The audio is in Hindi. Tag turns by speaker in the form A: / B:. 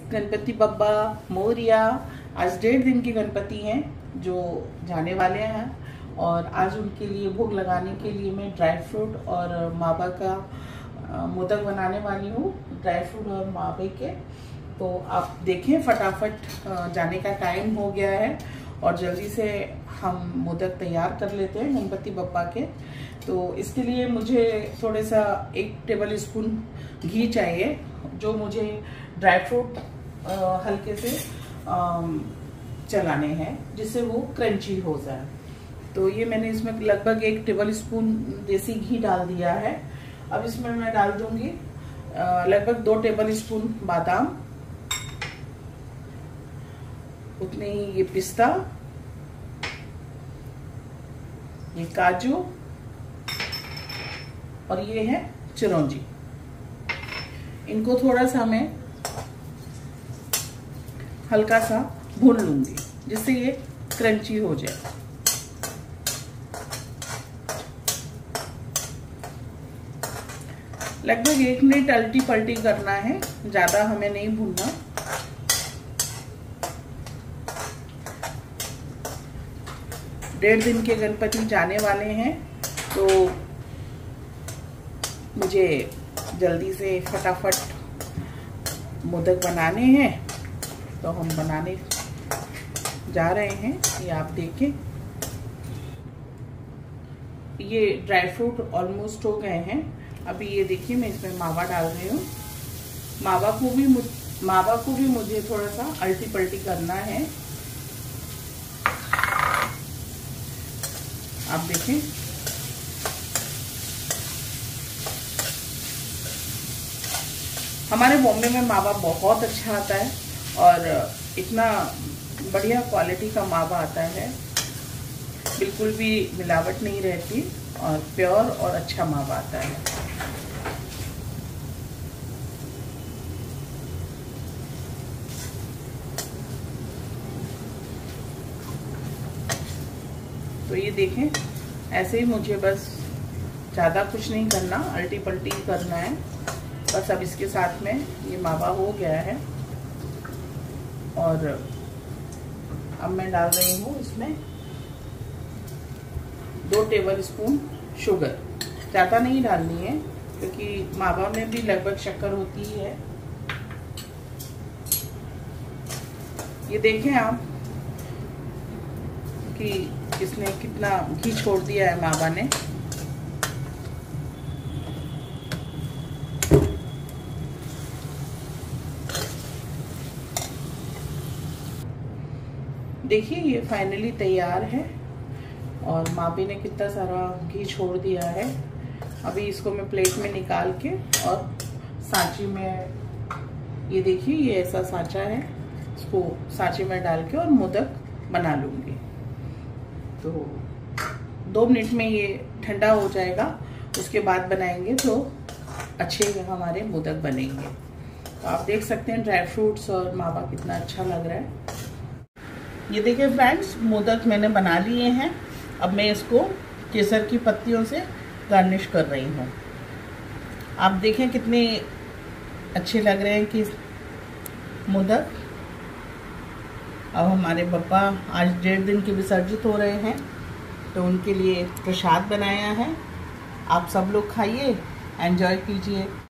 A: गणपति बप्पा मोरिया। आज 1.5 दिन के गणपति हैं जो जाने वाले हैं और आज उनके लिए भोग लगाने के लिए मैं ड्राई फ्रूट और मावा का मोदक बनाने वाली हूँ, ड्राई फ्रूट और मावे के। तो आप देखें, फटाफट जाने का टाइम हो गया है और जल्दी से हम मोदक तैयार कर लेते हैं गणपति बप्पा के। तो इसके लिए मुझे थोड़ा सा 1 टेबल स्पून घी चाहिए, जो मुझे ड्राई फ्रूट हल्के से चलाने हैं जिससे वो क्रंची हो जाए। तो ये मैंने इसमें लगभग 1 टेबल स्पून देसी घी डाल दिया है। अब इसमें मैं डाल दूंगी लगभग 2 टेबल स्पून बादाम, उतने ही ये पिस्ता, ये काजू और ये है चिरौंजी। इनको थोड़ा सा मैं हल्का सा भून लूंगी जिससे ये क्रंची हो जाए। लगभग 1 मिनट अल्टी पल्टी करना है, ज्यादा हमें नहीं भूनना। डेढ़ दिन के गणपति जाने वाले हैं तो मुझे जल्दी से फटाफट मोदक बनाने हैं, तो हम बनाने जा रहे हैं। ये आप देखें, ये ड्राई फ्रूट ऑलमोस्ट हो गए हैं। अभी ये देखिए, मैं इसमें मावा डाल रही हूँ। मावा को भी मुझे थोड़ा सा अल्टी पल्टी करना है। आप देखें, हमारे बॉम्बे में मावा बहुत अच्छा आता है और इतना बढ़िया क्वालिटी का मावा आता है, बिल्कुल भी मिलावट नहीं रहती और प्योर और अच्छा मावा आता है। तो ये देखें, ऐसे ही मुझे बस ज़्यादा कुछ नहीं करना, अल्टी पल्टी करना है बस। अब इसके साथ में ये मावा हो गया है और अब मैं डाल रही हूँ इसमें 2 टेबल स्पून शुगर। ज़्यादा नहीं डालनी है क्योंकि मावा में भी लगभग शक्कर होती ही है। ये देखें आप कि इसने कितना घी छोड़ दिया है मावा ने। देखिए, ये फाइनली तैयार है और मावे ने कितना सारा घी छोड़ दिया है। अभी इसको मैं प्लेट में निकाल के और सांची में, ये देखिए, ये ऐसा सांचा है, इसको सांचे में डाल के और मोदक बना लूंगी। तो 2 मिनट में ये ठंडा हो जाएगा, उसके बाद बनाएंगे तो अच्छे हमारे मोदक बनेंगे। तो आप देख सकते हैं ड्राई फ्रूट्स और मावा कितना अच्छा लग रहा है। ये देखिए फ्रेंड्स, मोदक मैंने बना लिए हैं। अब मैं इसको केसर की पत्तियों से गार्निश कर रही हूँ। आप देखें कितने अच्छे लग रहे हैं कि मोदक। अब हमारे बप्पा आज 1.5 दिन के विसर्जित हो रहे हैं तो उनके लिए प्रसाद बनाया है। आप सब लोग खाइए, एंजॉय कीजिए।